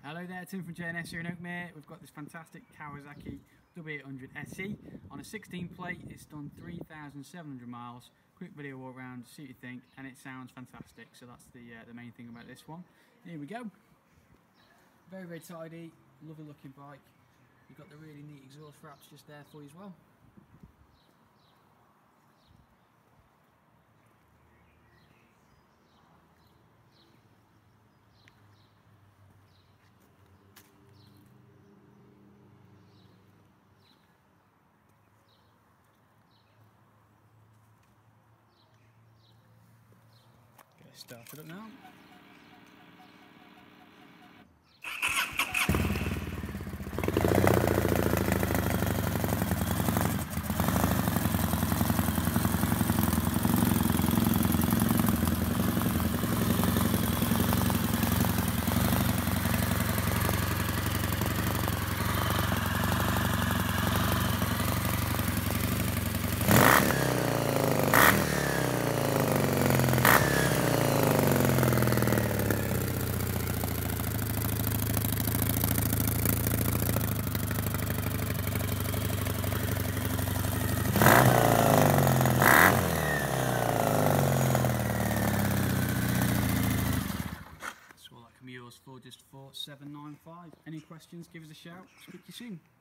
Hello there, Tim from J&S here in Oakmere. We've got this fantastic Kawasaki W800 SE on a 16 plate. It's done 3,700 miles. Quick video walk around, see what you think, and it sounds fantastic. So that's the main thing about this one. Here we go. Very, very tidy, lovely looking bike. You've got the really neat exhaust wraps just there for you as well. Get it started up now. Yours for just 4,795. Any questions, give us a shout. Speak to you soon.